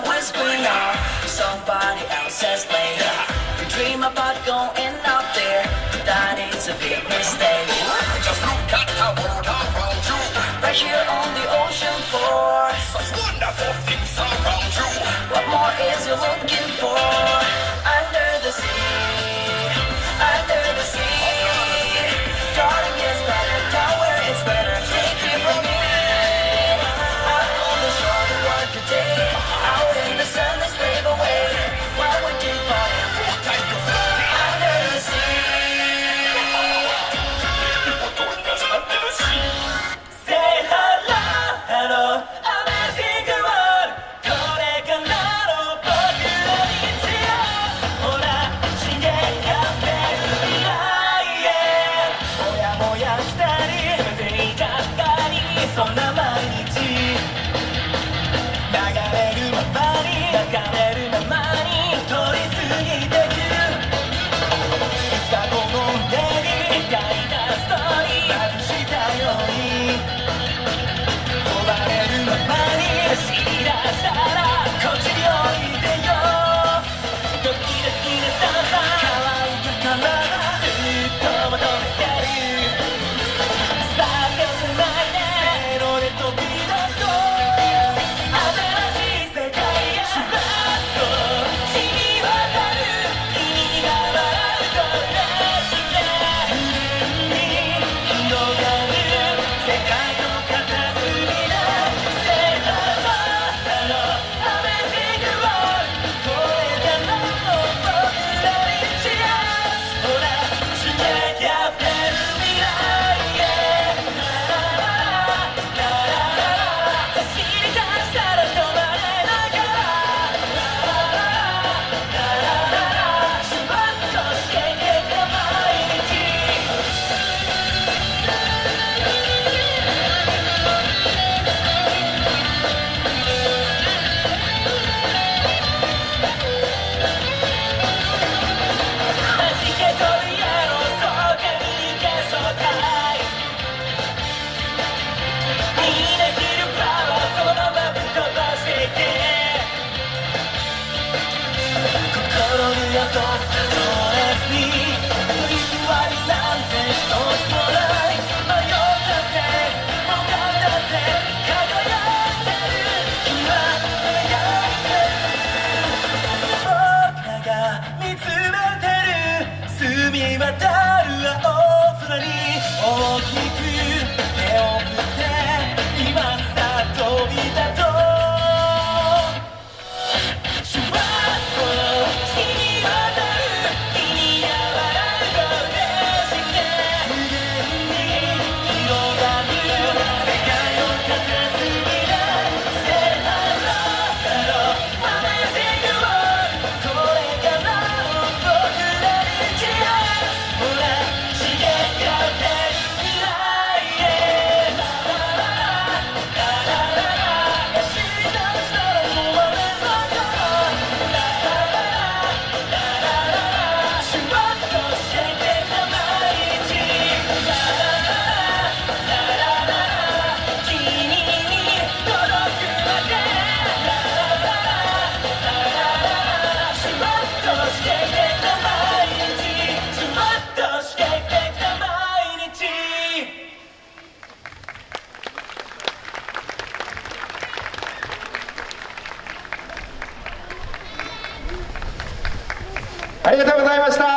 whispering of somebody else's plane. You dream about going out there, but that is a big mistake. Just look at the world around you. Right here on the ocean floor, Such wonderful things around you. what more is you looking for? Under the sea, under the sea. Darling, it's better down where it's better. Take it from me. Out on the shore to work the day. Out in the sun, let's brave away. While we keep falling Take a flight. under the sea. People doing us under the sea. Say hello, hello, amazing world. これからの僕らに一応ほら刺激が増える未来へ。もやもやしたり全てにがったりそんな毎日流れるままに流れるままに通り過ぎてく。いつかこの腕に描いたストーリーまぶしたように呼ばれるままに走り出したらこっちにおいでよ。ドキドキなダンサー乾いた体ずっと求めてる。さあ手をつないでせーので飛び出そう新しい世界へ。シュワッと染み渡る君が笑うと嬉しくて無限に広がる世界の片隅で Say hello, hello, amazing world これからの僕らに一夜ほら刺激あふれる未来へ。ララララララララ走り出したら止まれないからララララララシュワッとしてけた毎日。弾け飛ぶ矢のそうかに消そうたいみんな着るパワーそのままぶっ飛ばしていけ。心にやっと情熱に吸い吸われなんて一つもない迷ったってもがったって輝いてる君は輝いてる。僕らが見つめてる澄み渡る青空に大きく手を振って今さ飛び立とう。シュワッと染み渡る君が笑うと嬉しくて無限に広がる世界の片隅で Say hello, hello, amazing world これからの僕らに一夜ほら刺激が出る未来へ。ララララララララ走り出したら止まれないからラララララララシュワッとしてけた毎日ラララララララ君に届くまでラララララララシュワッとしてけた毎日シュワッとしてけた毎日。 ありがとうございました。